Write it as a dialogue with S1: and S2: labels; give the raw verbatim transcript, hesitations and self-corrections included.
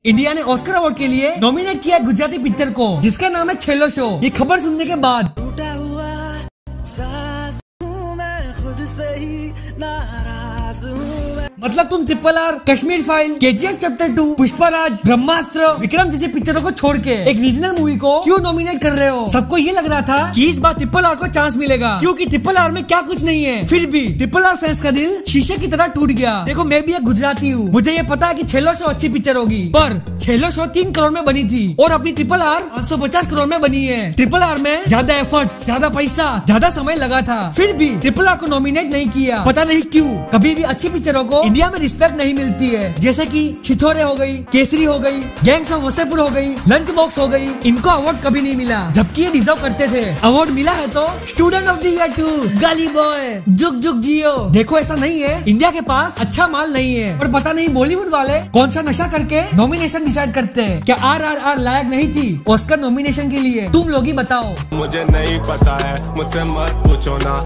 S1: India ने Oscar award के लिए नॉमिनेट किया गुजराती पिक्चर को जिसका नाम है छेलो शो। ये खबर सुनने के बाद
S2: टूटा हुआ सांस हूं मैं, खुद से ही नाराज हूं मैं।
S1: मतलब तुम triple R, Kashmir file, KGF chapter two, Pushpraj, Brahmastra, Vikram जैसी पिक्चरों को छोड़ के एक रीजनल मूवी को क्यों नॉमिनेट कर रहे हो? सबको ये लग रहा था कि इस बार ट्रिपल आर को चांस मिलेगा क्योंकि ट्रिपल आर में क्या कुछ नहीं है। फिर भी ट्रिपल आर फैंस का दिल शीशे की तरह टूट गया। देखो मैं भी एक गुजराती हूँ, मुझे ये पता है कि छेलो शो अच्छी पिक्चर होगी, पर छेलो शो तीन करोड़ में बनी थी और अपनी ट्रिपल आर पाँच सौ पचास करोड़ में बनी है। ट्रिपल आर में ज्यादा एफर्ट, ज्यादा पैसा, ज्यादा समय लगा था, फिर भी ट्रिपल आर को नॉमिनेट नहीं किया। पता नहीं क्यों। कभी भी अच्छी पिक्चरों को इंडिया में रिस्पेक्ट नहीं मिलती है, जैसे कि छिछोरे हो गई, केसरी हो गई, गैंग्स ऑफ वसेपुर हो गई, लंच बॉक्स हो गई। इनको अवार्ड कभी नहीं मिला जबकि ये डिजर्व करते थे। अवार्ड मिला है तो student of the year two, Gully boy, Jug Jug जियो। देखो ऐसा नहीं है, इंडिया के पास अच्छा माल नहीं है और पता नहीं बॉलीवुड वाले कौन सा नशा करके नॉमिनेशन डिसाइड करते हैं। क्या आर आर आर लायक नहीं थी ऑस्कर नॉमिनेशन के लिए? तुम लोग ही बताओ।
S3: मुझे नहीं पता है, मुझसे मत पूछो ना,